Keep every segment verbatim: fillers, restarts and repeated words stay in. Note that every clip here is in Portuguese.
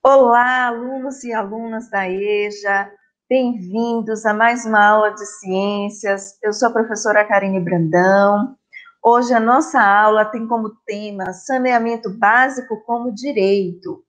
Olá, alunos e alunas da EJA, bem-vindos a mais uma aula de ciências. Eu sou a professora Karine Brandão. Hoje a nossa aula tem como tema saneamento básico como direito.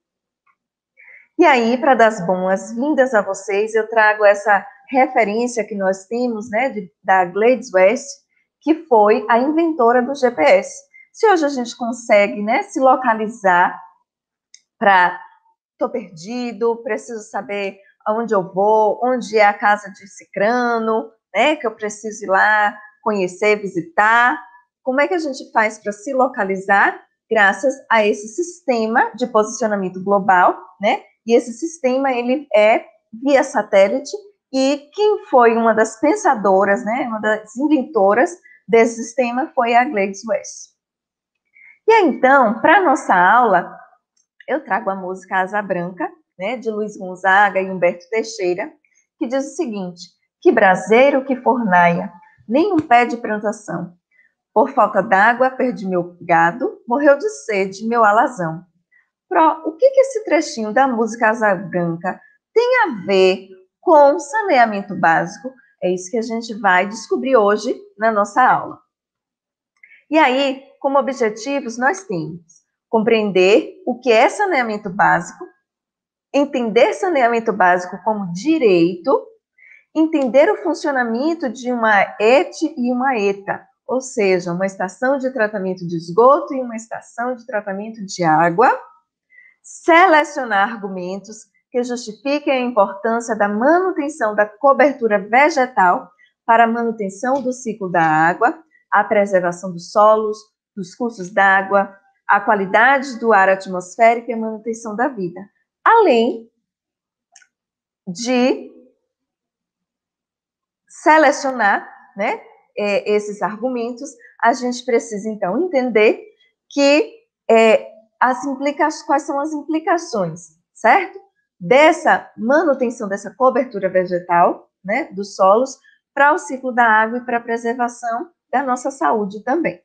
E aí, para dar as boas-vindas a vocês, eu trago essa referência que nós temos, né, de, da Gladys West, que foi a inventora do G P S. Se hoje a gente consegue, né, se localizar para estou perdido, preciso saber aonde eu vou, onde é a casa de Cicrano, né, que eu preciso ir lá conhecer, visitar. Como é que a gente faz para se localizar? Graças a esse sistema de posicionamento global, né? E esse sistema, ele é via satélite, e quem foi uma das pensadoras, né, uma das inventoras desse sistema foi a Gladys West. E aí, então, para a nossa aula, eu trago a música Asa Branca, né, de Luiz Gonzaga e Humberto Teixeira, que diz o seguinte: que braseiro, que fornaia, nem um pé de plantação. Por falta d'água, perdi meu gado, morreu de sede meu alazão. Pro, o que, que esse trechinho da música Asa Branca tem a ver com saneamento básico? É isso que a gente vai descobrir hoje na nossa aula. E aí, como objetivos, nós temos compreender o que é saneamento básico, entender saneamento básico como direito, entender o funcionamento de uma E T e uma E T A, ou seja, uma estação de tratamento de esgoto e uma estação de tratamento de água, selecionar argumentos que justifiquem a importância da manutenção da cobertura vegetal para a manutenção do ciclo da água, a preservação dos solos, dos cursos d'água, a qualidade do ar atmosférico e a manutenção da vida. Além de selecionar, né, esses argumentos, a gente precisa, então, entender que é, as implicações, quais são as implicações, certo? Dessa manutenção, dessa cobertura vegetal, né, dos solos, para o ciclo da água e para a preservação da nossa saúde também.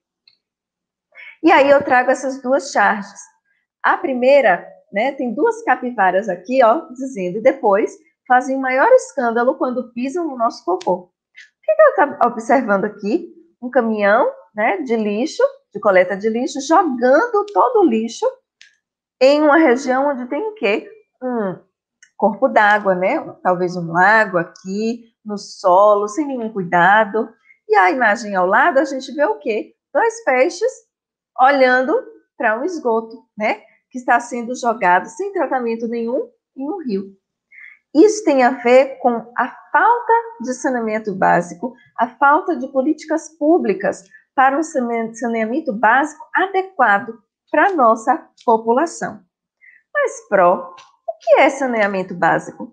E aí eu trago essas duas charges. A primeira, né, tem duas capivaras aqui, ó, dizendo, e depois fazem maior escândalo quando pisam no nosso cocô. O que, que ela está observando aqui? Um caminhão, né, de lixo, de coleta de lixo, jogando todo o lixo em uma região onde tem o quê? Um corpo d'água, né? Talvez um lago aqui, no solo, sem nenhum cuidado. E a imagem ao lado, a gente vê o quê? Dois peixes olhando para um esgoto, né? Que está sendo jogado sem tratamento nenhum em um rio. Isso tem a ver com a falta de saneamento básico, a falta de políticas públicas para um saneamento básico adequado para a nossa população. Mas, Pro, o que é saneamento básico?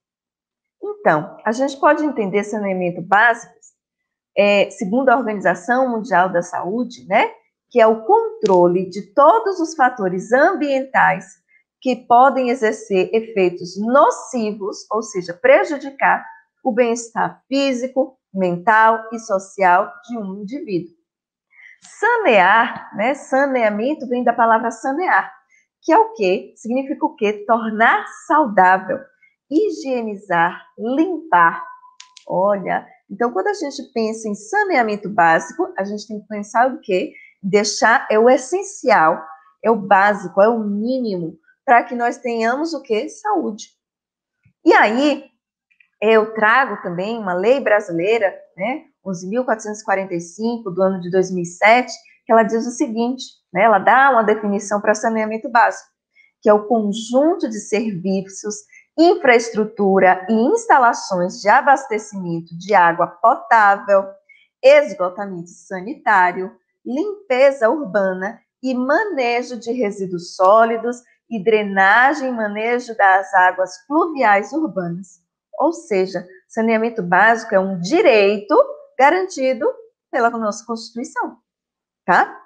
Então, a gente pode entender saneamento básico, é, segundo a Organização Mundial da Saúde, né, que é o controle de todos os fatores ambientais que podem exercer efeitos nocivos, ou seja, prejudicar o bem-estar físico, mental e social de um indivíduo. Sanear, né, saneamento vem da palavra sanear, que é o quê? Significa o quê? Tornar saudável, higienizar, limpar. Olha, então quando a gente pensa em saneamento básico, a gente tem que pensar o quê? Deixar é o essencial, é o básico, é o mínimo, para que nós tenhamos o quê? Saúde. E aí, eu trago também uma lei brasileira, né, onze mil quatrocentos e quarenta e cinco, do ano de dois mil e sete, que ela diz o seguinte, né, ela dá uma definição para saneamento básico, que é o conjunto de serviços, infraestrutura e instalações de abastecimento de água potável, esgotamento sanitário, limpeza urbana e manejo de resíduos sólidos e drenagem e manejo das águas fluviais urbanas. Ou seja, saneamento básico é um direito garantido pela nossa Constituição, tá?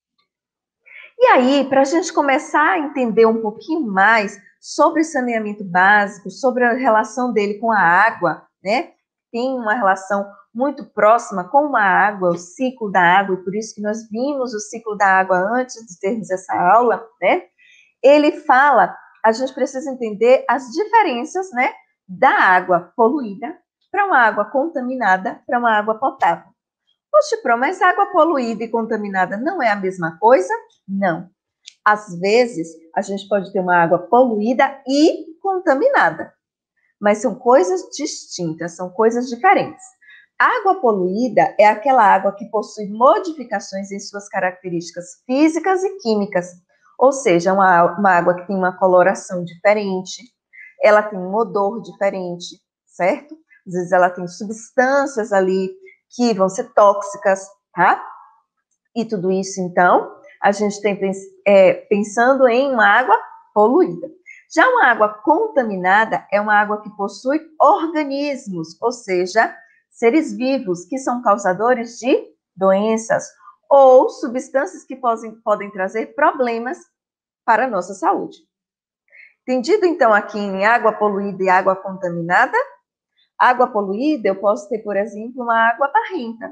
E aí, para a gente começar a entender um pouquinho mais sobre saneamento básico, sobre a relação dele com a água, né? Tem uma relação muito próxima com a água, o ciclo da água, e por isso que nós vimos o ciclo da água antes de termos essa aula, né? Ele fala a gente precisa entender as diferenças, né, da água poluída para uma água contaminada, para uma água potável. Poxa, Pro, mas água poluída e contaminada não é a mesma coisa? Não. Às vezes, a gente pode ter uma água poluída e contaminada, mas são coisas distintas, são coisas diferentes. Água poluída é aquela água que possui modificações em suas características físicas e químicas, ou seja, uma, uma água que tem uma coloração diferente, ela tem um odor diferente, certo? Às vezes ela tem substâncias ali que vão ser tóxicas, tá? E tudo isso, então, a gente tem é, pensando em uma água poluída. Já uma água contaminada é uma água que possui organismos, ou seja, seres vivos que são causadores de doenças ou substâncias que podem, podem trazer problemas para a nossa saúde. Entendido, então, aqui em água poluída e água contaminada? Água poluída, eu posso ter, por exemplo, uma água barrenta,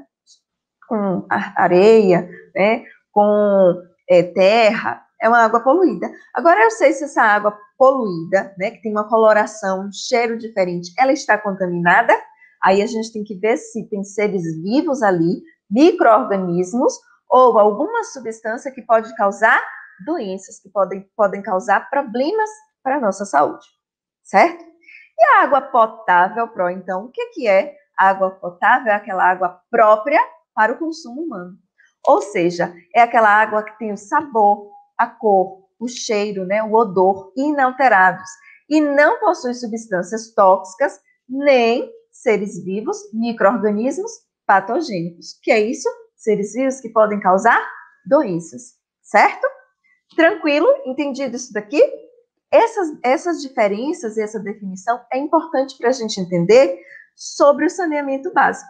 com areia, né, com é, terra, é uma água poluída. Agora, eu sei se essa água poluída, né, que tem uma coloração, um cheiro diferente, ela está contaminada, aí a gente tem que ver se tem seres vivos ali, micro-organismos, ou alguma substância que pode causar doenças, que podem, podem causar problemas para a nossa saúde, certo? E a água potável, Pro, então, o que, que é? A água potável é aquela água própria para o consumo humano. Ou seja, é aquela água que tem o sabor, a cor, o cheiro, né, o odor inalterados e não possui substâncias tóxicas nem seres vivos, micro-organismos patogênicos. Que é isso? Seres vivos que podem causar doenças, certo? Tranquilo? Entendido isso daqui? Essas, essas diferenças e essa definição é importante para a gente entender sobre o saneamento básico.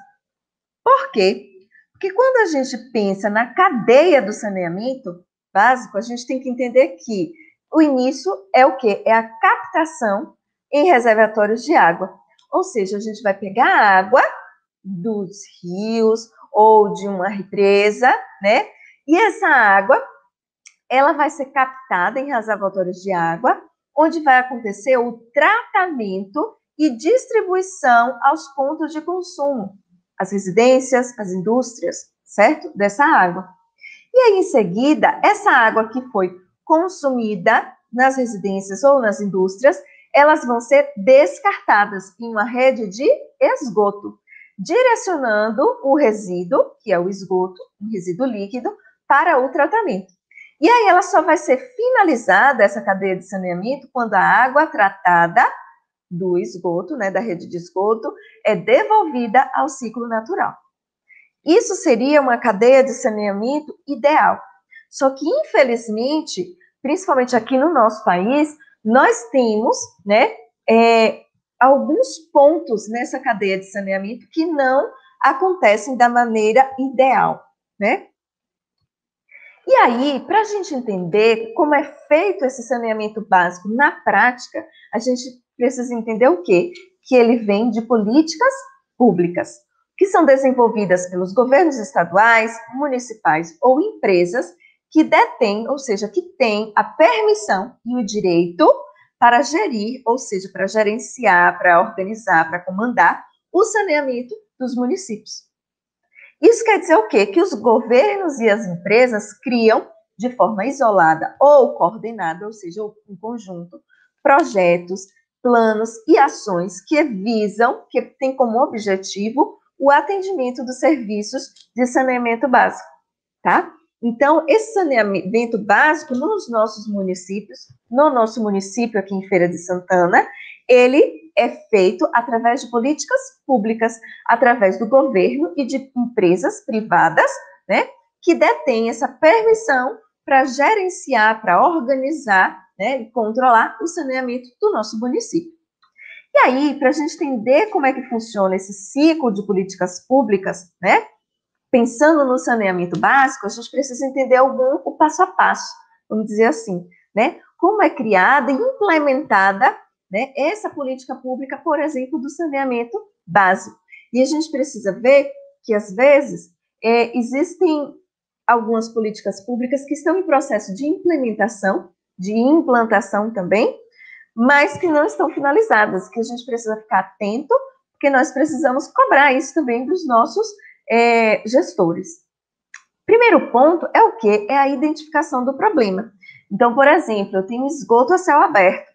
Por quê? Porque quando a gente pensa na cadeia do saneamento básico, a gente tem que entender que o início é o quê? É a captação em reservatórios de água. Ou seja, a gente vai pegar a água dos rios ou de uma represa, né? E essa água, ela vai ser captada em reservatórios de água, onde vai acontecer o tratamento e distribuição aos pontos de consumo, as residências, as indústrias, certo? Dessa água. E aí, em seguida, essa água que foi consumida nas residências ou nas indústrias, elas vão ser descartadas em uma rede de esgoto, direcionando o resíduo, que é o esgoto, um resíduo líquido, para o tratamento. E aí ela só vai ser finalizada, essa cadeia de saneamento, quando a água tratada do esgoto, né, da rede de esgoto, é devolvida ao ciclo natural. Isso seria uma cadeia de saneamento ideal. Só que, infelizmente, principalmente aqui no nosso país, nós temos, né, é, alguns pontos nessa cadeia de saneamento que não acontecem da maneira ideal, né? E aí, para a gente entender como é feito esse saneamento básico na prática, a gente precisa entender o quê? Que ele vem de políticas públicas, que são desenvolvidas pelos governos estaduais, municipais ou empresas que detêm, ou seja, que têm a permissão e o direito para gerir, ou seja, para gerenciar, para organizar, para comandar o saneamento dos municípios. Isso quer dizer o quê? Que os governos e as empresas criam de forma isolada ou coordenada, ou seja, em conjunto, projetos, planos e ações que visam, que têm como objetivo o atendimento dos serviços de saneamento básico, tá? Então, esse saneamento básico nos nossos municípios, no nosso município aqui em Feira de Santana, ele é feito através de políticas públicas, através do governo e de empresas privadas, né, que detêm essa permissão para gerenciar, para organizar, né, e controlar o saneamento do nosso município. E aí, para a gente entender como é que funciona esse ciclo de políticas públicas, né, pensando no saneamento básico, a gente precisa entender algum, o passo a passo, vamos dizer assim, né, como é criada e implementada, né, essa política pública, por exemplo, do saneamento básico. E a gente precisa ver que, às vezes, é, existem algumas políticas públicas que estão em processo de implementação, de implantação também, mas que não estão finalizadas, que a gente precisa ficar atento, porque nós precisamos cobrar isso também dos nossos é, gestores. Primeiro ponto é o quê? É a identificação do problema. Então, por exemplo, eu tenho esgoto a céu aberto.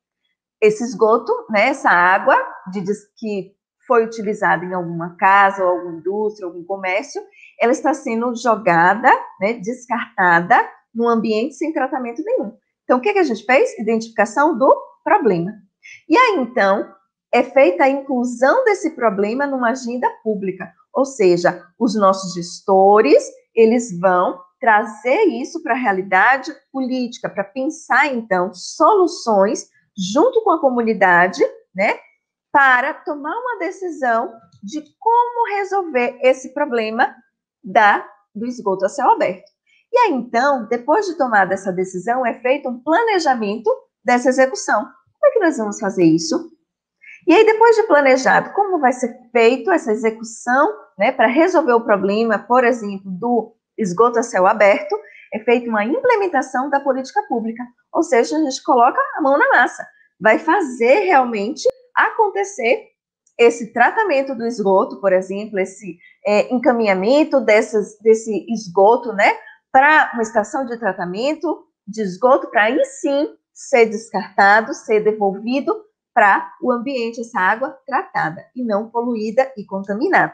Esse esgoto, né, essa água de, que foi utilizada em alguma casa, ou alguma indústria, algum comércio, ela está sendo jogada, né, descartada, num ambiente sem tratamento nenhum. Então, o que, que a gente fez? Identificação do problema. E aí, então, é feita a inclusão desse problema numa agenda pública, ou seja, os nossos gestores, eles vão trazer isso para a realidade política, para pensar, então, soluções junto com a comunidade, né, para tomar uma decisão de como resolver esse problema da, do esgoto a céu aberto. E aí, então, depois de tomada essa decisão, é feito um planejamento dessa execução. Como é que nós vamos fazer isso? E aí, depois de planejado, como vai ser feito essa execução, né, para resolver o problema, por exemplo, do esgoto a céu aberto, é feita uma implementação da política pública. Ou seja, a gente coloca a mão na massa. Vai fazer realmente acontecer esse tratamento do esgoto, por exemplo, esse é, encaminhamento dessas, desse esgoto, né, para uma estação de tratamento de esgoto, para aí sim ser descartado, ser devolvido para o ambiente, essa água tratada, e não poluída e contaminada.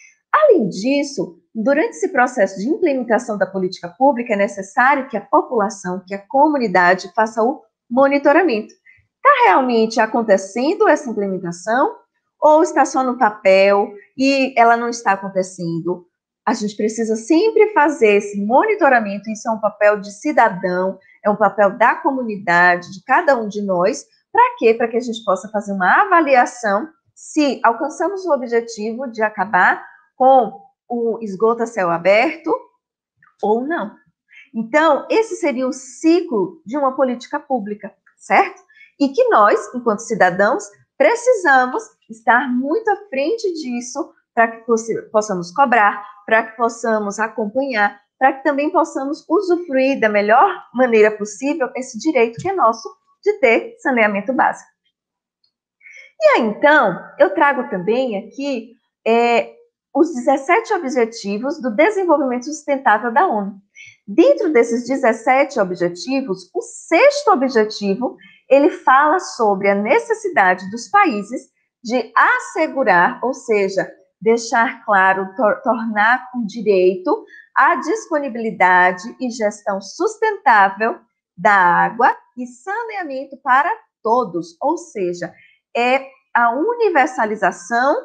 Além disso, durante esse processo de implementação da política pública, é necessário que a população, que a comunidade faça o monitoramento. Está realmente acontecendo essa implementação ou está só no papel e ela não está acontecendo? A gente precisa sempre fazer esse monitoramento, isso é um papel de cidadão, é um papel da comunidade, de cada um de nós. Para quê? Para que a gente possa fazer uma avaliação se alcançamos o objetivo de acabar com o esgoto a céu aberto ou não. Então, esse seria o ciclo de uma política pública, certo? E que nós, enquanto cidadãos, precisamos estar muito à frente disso para que possamos cobrar, para que possamos acompanhar, para que também possamos usufruir da melhor maneira possível esse direito que é nosso de ter saneamento básico. E aí, então, eu trago também aqui é, os dezessete Objetivos do Desenvolvimento Sustentável da ONU. Dentro desses dezessete objetivos, o sexto objetivo, ele fala sobre a necessidade dos países de assegurar, ou seja, deixar claro, tor tornar um direito a disponibilidade e gestão sustentável da água e saneamento para todos, ou seja, é a universalização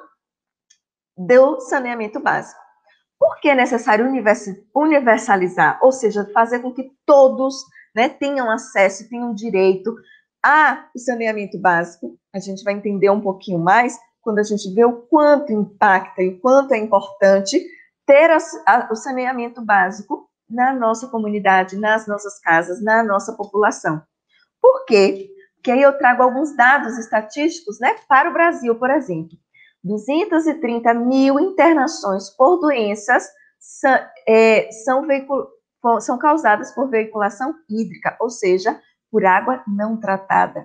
do saneamento básico. Por que é necessário universalizar? Ou seja, fazer com que todos, né, tenham acesso, tenham direito ao saneamento básico. A gente vai entender um pouquinho mais quando a gente vê o quanto impacta e o quanto é importante ter a, a, o saneamento básico na nossa comunidade, nas nossas casas, na nossa população. Por quê? Porque aí eu trago alguns dados estatísticos, né, para o Brasil, por exemplo. duzentas e trinta mil internações por doenças são, é, são, são causadas por veiculação hídrica, ou seja, por água não tratada.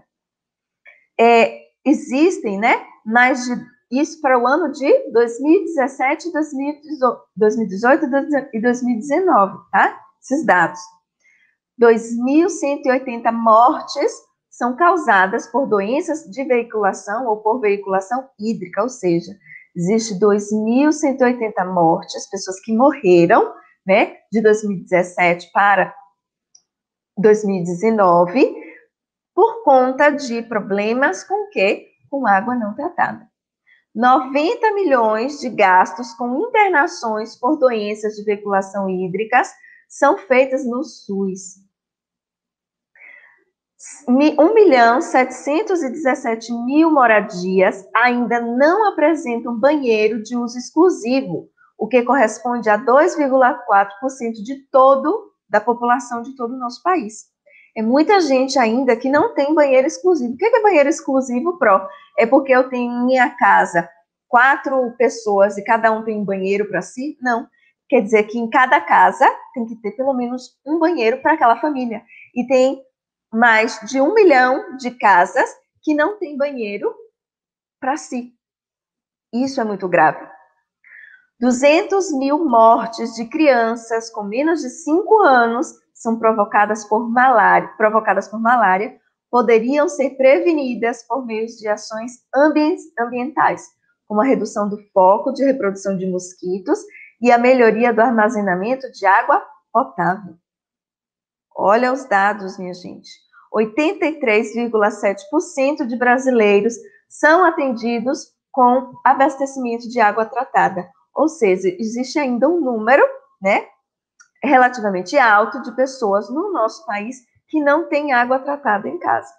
É, existem, né, mais de, isso para o ano de dois mil e dezessete, dois mil e dezoito e dois mil e dezenove, tá? Esses dados. dois mil cento e oitenta mortes são causadas por doenças de veiculação ou por veiculação hídrica, ou seja, existe dois mil cento e oitenta mortes, pessoas que morreram, né, de dois mil e dezessete para dois mil e dezenove, por conta de problemas com o quê? Com água não tratada. noventa milhões de gastos com internações por doenças de veiculação hídricas são feitas no SUS. um milhão setecentos e dezessete mil moradias ainda não apresentam banheiro de uso exclusivo, o que corresponde a dois vírgula quatro por cento de todo da população de todo o nosso país. É muita gente ainda que não tem banheiro exclusivo. O que é banheiro exclusivo, Pro? É porque eu tenho em minha casa quatro pessoas e cada um tem um banheiro para si? Não. Quer dizer que em cada casa tem que ter pelo menos um banheiro para aquela família. E tem mais de um milhão de casas que não tem banheiro para si. Isso é muito grave. duzentas mil mortes de crianças com menos de cinco anos são provocadas por malária, provocadas por malária, poderiam ser prevenidas por meio de ações ambientais, como a redução do foco de reprodução de mosquitos e a melhoria do armazenamento de água potável. Olha os dados, minha gente. oitenta e três vírgula sete por cento de brasileiros são atendidos com abastecimento de água tratada. Ou seja, existe ainda um número, né, relativamente alto de pessoas no nosso país que não tem água tratada em casa.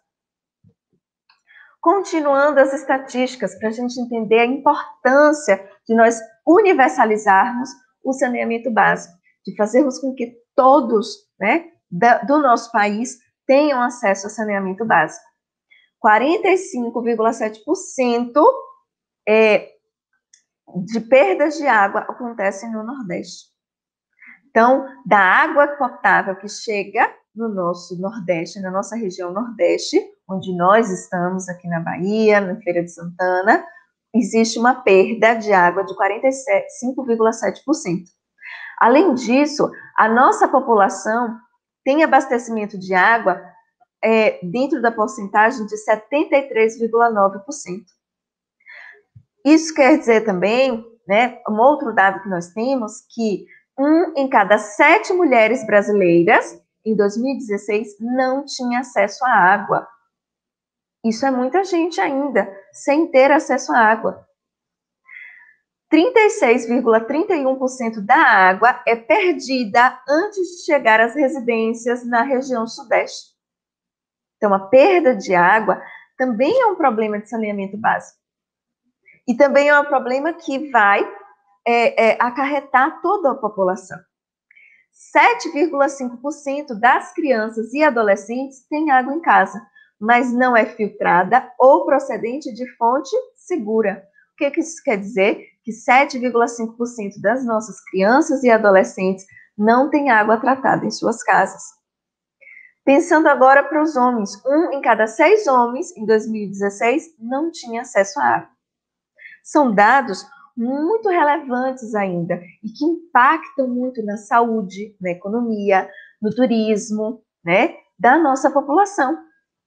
Continuando as estatísticas, para a gente entender a importância de nós universalizarmos o saneamento básico, de fazermos com que todos, né, da, do nosso país tenham acesso a saneamento básico. quarenta e cinco vírgula sete por cento é, de perdas de água acontecem no Nordeste. Então, da água potável que chega no nosso Nordeste, na nossa região Nordeste, onde nós estamos aqui na Bahia, na Feira de Santana, existe uma perda de água de quarenta e cinco vírgula sete por cento. Além disso, a nossa população tem abastecimento de água é, dentro da porcentagem de setenta e três vírgula nove por cento. Isso quer dizer também, né, um outro dado que nós temos, que um em cada sete mulheres brasileiras, em dois mil e dezesseis, não tinha acesso à água. Isso é muita gente ainda, sem ter acesso à água. trinta e seis vírgula trinta e um por cento da água é perdida antes de chegar às residências na região sudeste. Então, a perda de água também é um problema de saneamento básico. E também é um problema que vai é, é, acarretar toda a população. sete vírgula cinco por cento das crianças e adolescentes têm água em casa, mas não é filtrada ou procedente de fonte segura. O que, que isso quer dizer? Que sete vírgula cinco por cento das nossas crianças e adolescentes não têm água tratada em suas casas. Pensando agora para os homens, um em cada seis homens, em dois mil e dezesseis, não tinha acesso à água. São dados muito relevantes ainda e que impactam muito na saúde, na economia, no turismo, né, da nossa população.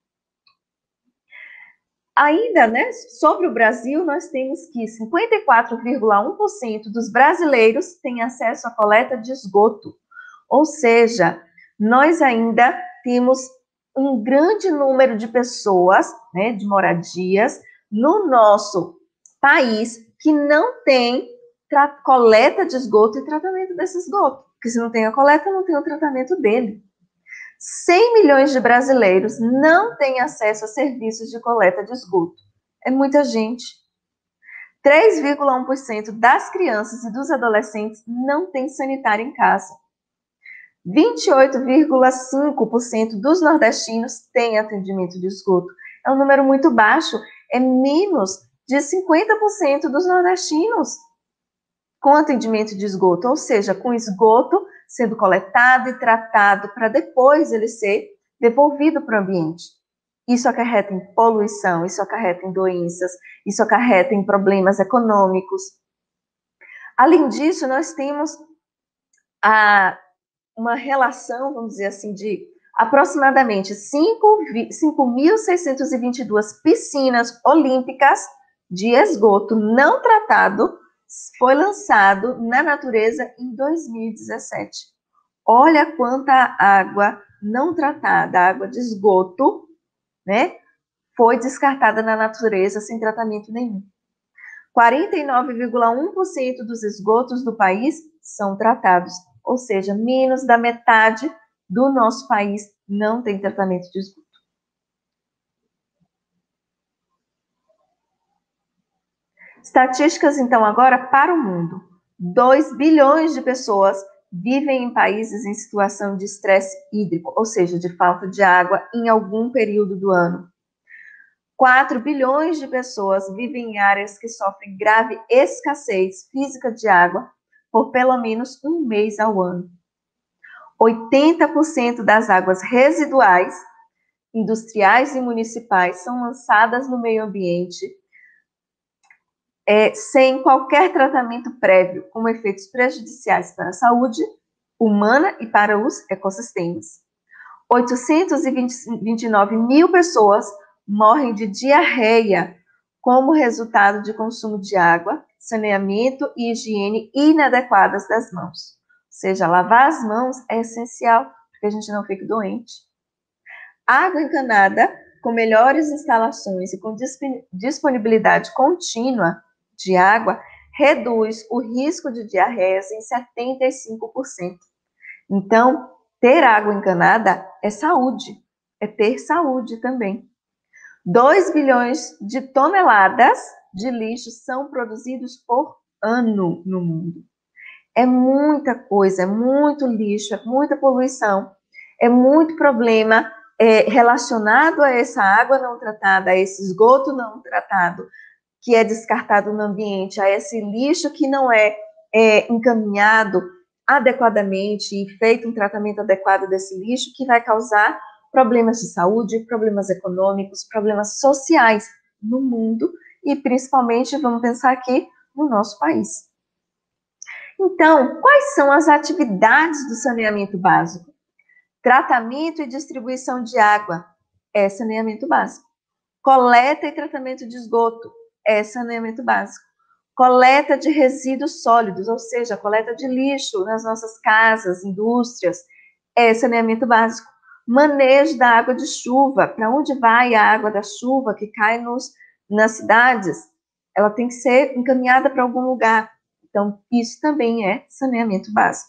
Ainda, né, sobre o Brasil, nós temos que cinquenta e quatro vírgula um por cento dos brasileiros têm acesso à coleta de esgoto. Ou seja, nós ainda temos um grande número de pessoas, né, de moradias, no nosso país que não tem coleta de esgoto e tratamento desse esgoto. Porque se não tem a coleta, não tem o tratamento dele. cem milhões de brasileiros não têm acesso a serviços de coleta de esgoto. É muita gente. três vírgula um por cento das crianças e dos adolescentes não têm sanitário em casa. vinte e oito vírgula cinco por cento dos nordestinos têm atendimento de esgoto. É um número muito baixo, é menos de cinquenta por cento dos nordestinos com atendimento de esgoto, ou seja, com esgoto sendo coletado e tratado para depois ele ser devolvido para o ambiente. Isso acarreta em poluição, isso acarreta em doenças, isso acarreta em problemas econômicos. Além disso, nós temos a, uma relação, vamos dizer assim, de aproximadamente cinco mil seiscentas e vinte e duas piscinas olímpicas de esgoto não tratado foi lançado na natureza em dois mil e dezessete. Olha quanta água não tratada, água de esgoto, né, foi descartada na natureza sem tratamento nenhum. quarenta e nove vírgula um por cento dos esgotos do país são tratados, ou seja, menos da metade do nosso país não tem tratamento de esgoto. Estatísticas, então, agora para o mundo. dois bilhões de pessoas vivem em países em situação de estresse hídrico, ou seja, de falta de água em algum período do ano. quatro bilhões de pessoas vivem em áreas que sofrem grave escassez física de água por pelo menos um mês ao ano. oitenta por cento das águas residuais industriais e municipais são lançadas no meio ambiente é, sem qualquer tratamento prévio, com efeitos prejudiciais para a saúde humana e para os ecossistemas. oitocentos e vinte e nove mil pessoas morrem de diarreia como resultado de consumo de água, saneamento e higiene inadequadas das mãos. Ou seja, lavar as mãos é essencial para que a gente não fique doente. Água encanada, com melhores instalações e com disponibilidade contínua de água, reduz o risco de diarreias em setenta e cinco por cento. Então, ter água encanada é saúde, é ter saúde também. dois bilhões de toneladas de lixo são produzidos por ano no mundo. É muita coisa, é muito lixo, é muita poluição, é muito problema é, relacionado a essa água não tratada, a esse esgoto não tratado, que é descartado no ambiente, a esse lixo que não é, é encaminhado adequadamente e feito um tratamento adequado desse lixo, que vai causar problemas de saúde, problemas econômicos, problemas sociais no mundo e principalmente, vamos pensar aqui, no nosso país. Então, quais são as atividades do saneamento básico? Tratamento e distribuição de água é saneamento básico. Coleta e tratamento de esgoto é saneamento básico. Coleta de resíduos sólidos, ou seja, coleta de lixo nas nossas casas, indústrias, é saneamento básico. Manejo da água de chuva, para onde vai a água da chuva que cai nos, nas cidades? Ela tem que ser encaminhada para algum lugar. Então, isso também é saneamento básico.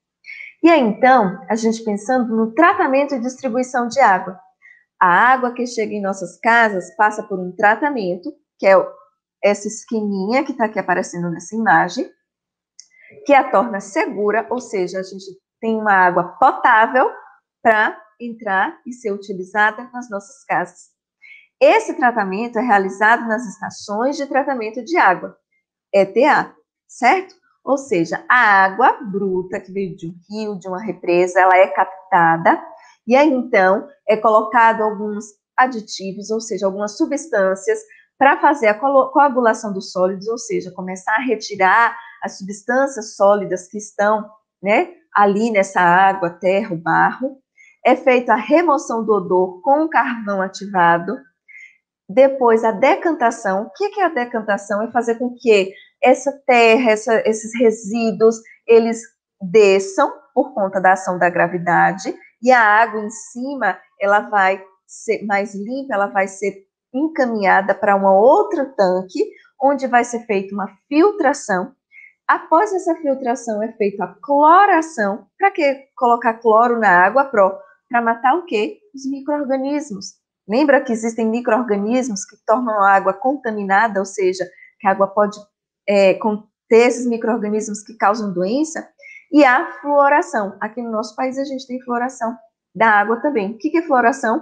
E aí, então, a gente pensando no tratamento e distribuição de água. A água que chega em nossas casas passa por um tratamento, que é essa esqueminha que está aqui aparecendo nessa imagem, que a torna segura, ou seja, a gente tem uma água potável para entrar e ser utilizada nas nossas casas. Esse tratamento é realizado nas estações de tratamento de água, E T A, certo? Ou seja, a água bruta que veio de um rio, de uma represa, ela é captada e aí então é colocado alguns aditivos, ou seja, algumas substâncias para fazer a coagulação dos sólidos, ou seja, começar a retirar as substâncias sólidas que estão, né, ali nessa água, terra, o barro. É feita a remoção do odor com carvão ativado. Depois, a decantação. O que é a decantação? É fazer com que essa terra, essa, esses resíduos, eles desçam por conta da ação da gravidade e a água em cima, ela vai ser mais limpa, ela vai ser encaminhada para um outro tanque, onde vai ser feita uma filtração. Após essa filtração, é feita a cloração. Para que colocar cloro na água? Para matar o quê? Os micro-organismos. Lembra que existem micro-organismos que tornam a água contaminada, ou seja, que a água pode é, conter esses micro-organismos que causam doença? E a fluoração. Aqui no nosso país a gente tem fluoração da água também. O que é fluoração?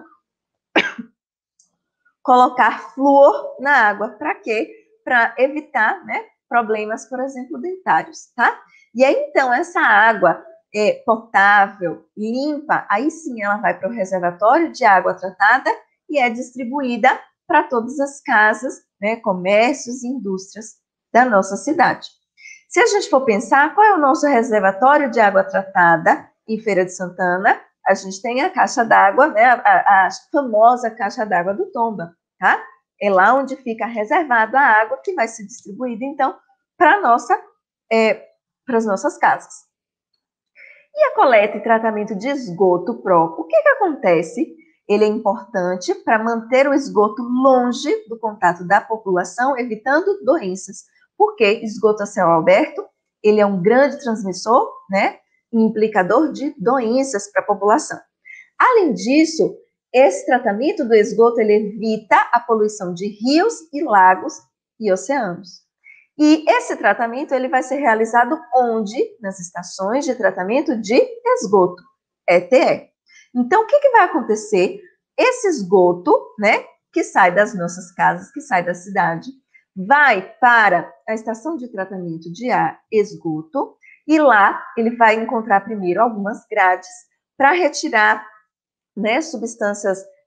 Colocar flúor na água. Para quê? Para evitar, né, problemas, por exemplo, dentários, tá? E aí, então, essa água é, potável, limpa, aí sim ela vai para o reservatório de água tratada e é distribuída para todas as casas, né, comércios e indústrias da nossa cidade. Se a gente for pensar, qual é o nosso reservatório de água tratada em Feira de Santana? A gente tem a caixa d'água, né, a, a famosa caixa d'água do Tomba, tá? É lá onde fica reservada a água que vai ser distribuída, então, para nossa, é, para as nossas casas. E a coleta e tratamento de esgoto próprio, o que que acontece? Ele é importante para manter o esgoto longe do contato da população, evitando doenças. Porque esgoto a céu aberto, ele é um grande transmissor, né, implicador de doenças para a população. Além disso, esse tratamento do esgoto, ele evita a poluição de rios e lagos e oceanos. E esse tratamento, ele vai ser realizado onde? Nas estações de tratamento de esgoto, E T E. Então, o que, que vai acontecer? Esse esgoto, né, que sai das nossas casas, que sai da cidade, vai para a estação de tratamento de ar, esgoto, e lá ele vai encontrar primeiro algumas grades para retirar, né, substâncias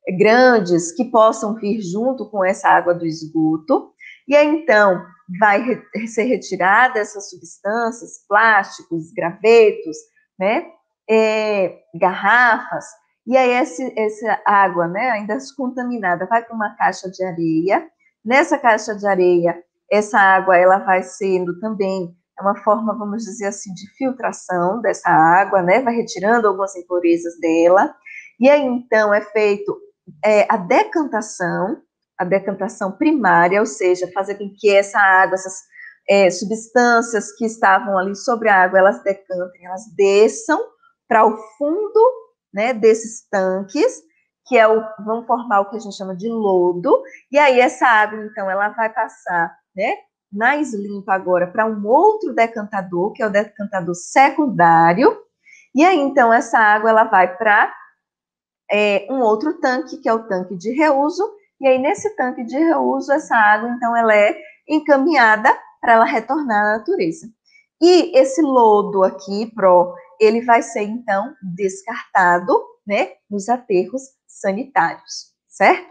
grandes que possam vir junto com essa água do esgoto, e aí então vai re ser retirada essas substâncias, plásticos, gravetos, né, é, garrafas, e aí esse, essa água, né, ainda contaminada, vai para uma caixa de areia. Nessa caixa de areia, essa água ela vai sendo também é uma forma, vamos dizer assim, de filtração dessa água, né, vai retirando algumas impurezas dela, e aí então é feito é, a decantação, a decantação primária, ou seja, fazer com que essa água, essas é, substâncias que estavam ali sobre a água, elas decantem, elas desçam para o fundo, né, desses tanques, que é o, vão formar o que a gente chama de lodo, e aí essa água, então, ela vai passar, né, mais limpa agora para um outro decantador, que é o decantador secundário, e aí, então, essa água, ela vai para é, um outro tanque, que é o tanque de reuso, e aí nesse tanque de reuso, essa água, então, ela é encaminhada para ela retornar à natureza. E esse lodo aqui, Pro, ele vai ser, então, descartado, né, nos aterros sanitários, certo?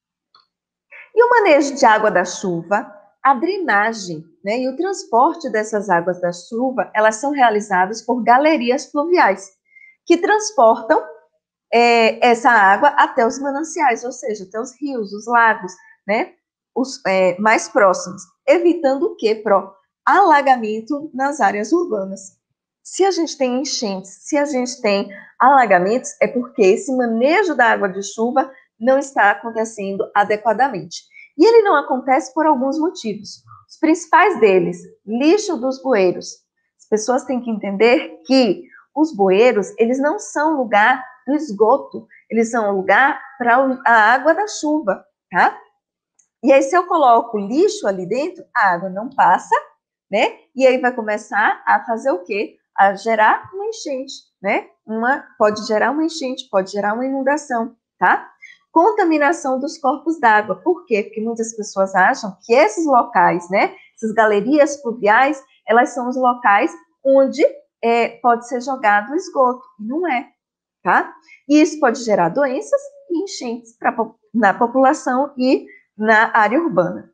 E o manejo de água da chuva, a drenagem, né, e o transporte dessas águas da chuva, elas são realizadas por galerias fluviais, que transportam é, essa água até os mananciais, ou seja, até os rios, os lagos, né, os é, mais próximos, evitando o quê, Pro? Alagamento nas áreas urbanas. Se a gente tem enchentes, se a gente tem alagamentos, é porque esse manejo da água de chuva não está acontecendo adequadamente. E ele não acontece por alguns motivos. Os principais deles, lixo dos bueiros. As pessoas têm que entender que os bueiros, eles não são lugar do esgoto, eles são lugar para a água da chuva, tá? E aí, se eu coloco lixo ali dentro, a água não passa, né? E aí vai começar a fazer o quê? A gerar uma enchente, né? Uma, pode gerar uma enchente, pode gerar uma inundação, tá? Contaminação dos corpos d'água. Por quê? Porque muitas pessoas acham que esses locais, né? Essas galerias fluviais, elas são os locais onde é, pode ser jogado o esgoto. Não é, tá? E isso pode gerar doenças e enchentes pra, na população e na área urbana.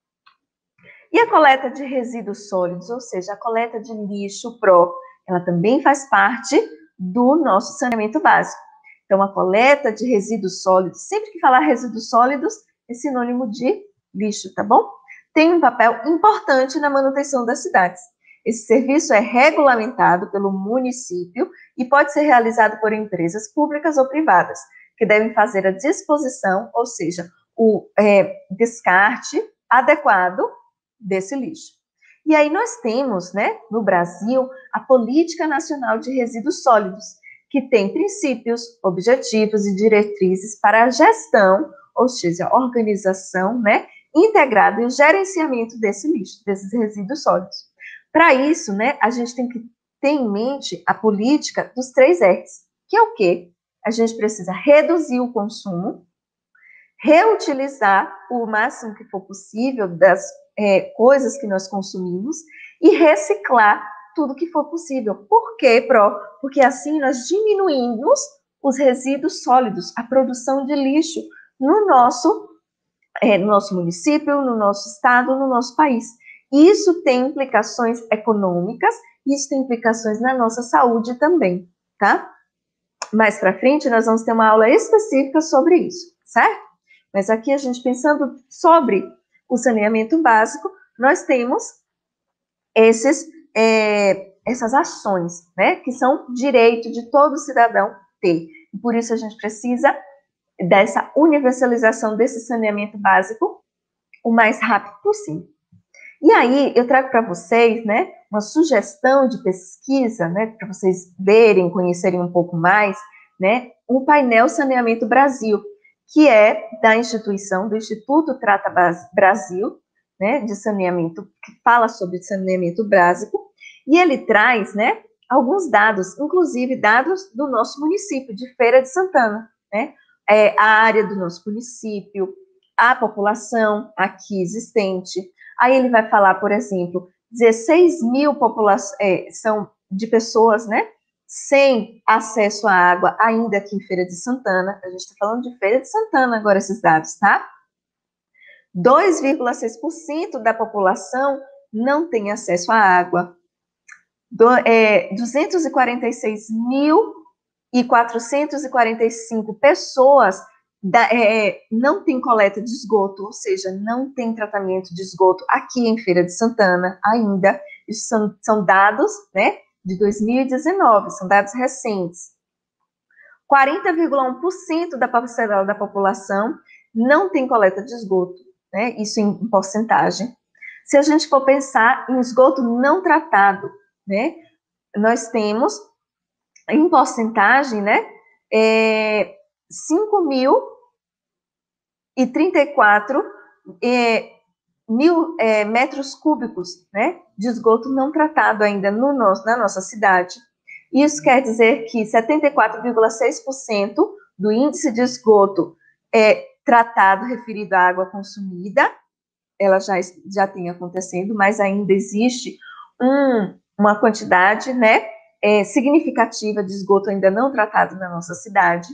E a coleta de resíduos sólidos, ou seja, a coleta de lixo Pro, ela também faz parte do nosso saneamento básico. Então, a coleta de resíduos sólidos, sempre que falar resíduos sólidos, é sinônimo de lixo, tá bom? Tem um papel importante na manutenção das cidades. Esse serviço é regulamentado pelo município e pode ser realizado por empresas públicas ou privadas, que devem fazer a disposição, ou seja, o é, descarte adequado desse lixo. E aí nós temos, né, no Brasil, a Política Nacional de Resíduos Sólidos, que tem princípios, objetivos e diretrizes para a gestão, ou seja, a organização, né, integrada e o gerenciamento desse lixo, desses resíduos sólidos. Para isso, né, a gente tem que ter em mente a política dos três R's, que é o quê? A gente precisa reduzir o consumo, reutilizar o máximo que for possível das é, coisas que nós consumimos e reciclar tudo que for possível. Por quê, Pro? Porque assim nós diminuímos os resíduos sólidos, a produção de lixo no nosso, é, no nosso município, no nosso estado, no nosso país. Isso tem implicações econômicas, isso tem implicações na nossa saúde também, tá? Mais para frente nós vamos ter uma aula específica sobre isso, certo? Mas aqui a gente pensando sobre o saneamento básico, nós temos esses, é, essas ações, né, que são direito de todo cidadão ter. E por isso a gente precisa dessa universalização desse saneamento básico o mais rápido possível. E aí eu trago para vocês, né, uma sugestão de pesquisa, né, para vocês verem, conhecerem um pouco mais, né, o painel Saneamento Brasil, que é da instituição, do Instituto Trata Brasil, né, de saneamento, que fala sobre saneamento básico, e ele traz, né, alguns dados, inclusive dados do nosso município, de Feira de Santana, né, é, a área do nosso município, a população aqui existente. Aí ele vai falar, por exemplo, dezesseis mil população, é, são de pessoas, né, sem acesso à água, ainda aqui em Feira de Santana. A gente está falando de Feira de Santana agora, esses dados, tá? dois vírgula seis por cento da população não tem acesso à água. Do, é, duzentos e quarenta e seis mil e quatrocentos e quarenta e cinco pessoas da, é, não tem coleta de esgoto, ou seja, não tem tratamento de esgoto aqui em Feira de Santana ainda. Isso são, são dados, né, de dois mil e dezenove, são dados recentes. quarenta vírgula um por cento da parcela da população não tem coleta de esgoto, né, isso em, em porcentagem. Se a gente for pensar em esgoto não tratado, né, nós temos, em porcentagem, né, é, cinco mil e trinta e quatro é, mil é, metros cúbicos, né, de esgoto não tratado ainda no nosso, na nossa cidade. Isso quer dizer que setenta e quatro vírgula seis por cento do índice de esgoto é tratado referido à água consumida, ela já, já tem acontecendo, mas ainda existe um, uma quantidade, né, é, significativa de esgoto ainda não tratado na nossa cidade.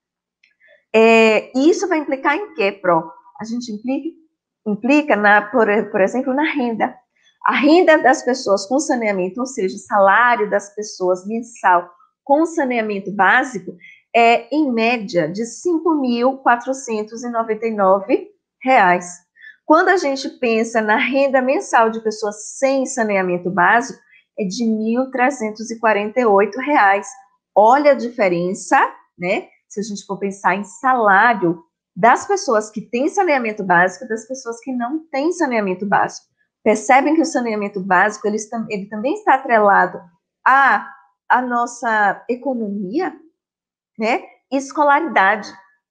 É, e isso vai implicar em quê, Pro? A gente implica, implica na, por, por exemplo, na renda. A renda das pessoas com saneamento, ou seja, o salário das pessoas mensal com saneamento básico, é, em média, de cinco mil quatrocentos e noventa e nove reais. Quando a gente pensa na renda mensal de pessoas sem saneamento básico, é de mil trezentos e quarenta e oito reais. Olha a diferença, né? Se a gente for pensar em salário das pessoas que têm saneamento básico e das pessoas que não têm saneamento básico. Percebem que o saneamento básico, ele, ele também está atrelado à, à nossa economia, né? E escolaridade.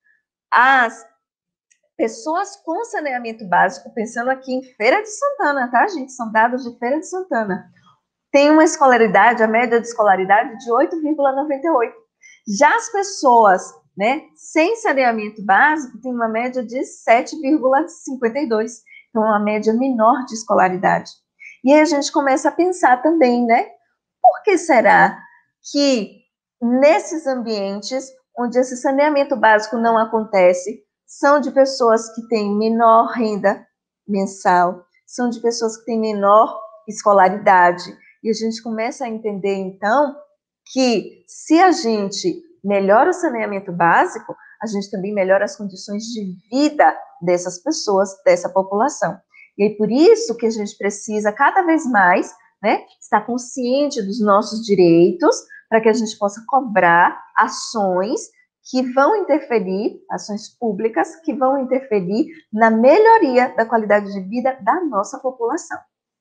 As pessoas com saneamento básico, pensando aqui em Feira de Santana, tá, gente? São dados de Feira de Santana. Tem uma escolaridade, a média de escolaridade de oito vírgula noventa e oito. Já as pessoas, né, sem saneamento básico tem uma média de sete vírgula cinquenta e dois. Então, uma média menor de escolaridade. E aí a gente começa a pensar também, né? Por que será que nesses ambientes onde esse saneamento básico não acontece, são de pessoas que têm menor renda mensal, são de pessoas que têm menor escolaridade. E a gente começa a entender, então, que se a gente melhora o saneamento básico, a gente também melhora as condições de vida dessas pessoas, dessa população. E é por isso que a gente precisa cada vez mais, né, estar consciente dos nossos direitos, para que a gente possa cobrar ações que vão interferir, ações públicas que vão interferir na melhoria da qualidade de vida da nossa população.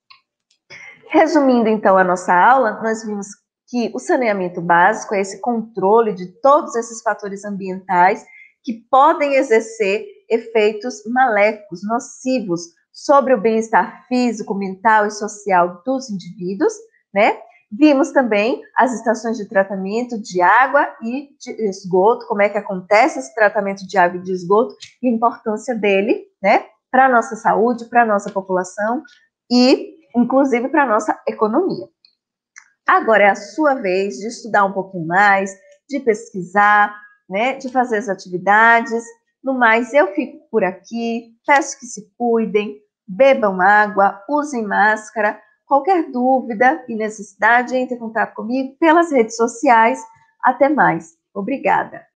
Resumindo, então, a nossa aula, nós vimos que o saneamento básico é esse controle de todos esses fatores ambientais que podem exercer efeitos maléficos, nocivos, sobre o bem-estar físico, mental e social dos indivíduos, né? Vimos também as estações de tratamento de água e de esgoto, como é que acontece esse tratamento de água e de esgoto e a importância dele, né, para a nossa saúde, para a nossa população e, inclusive, para a nossa economia. Agora é a sua vez de estudar um pouquinho mais, de pesquisar, né, de fazer as atividades. No mais, eu fico por aqui, peço que se cuidem, bebam água, usem máscara. Qualquer dúvida e necessidade, entre em contato comigo pelas redes sociais. Até mais. Obrigada.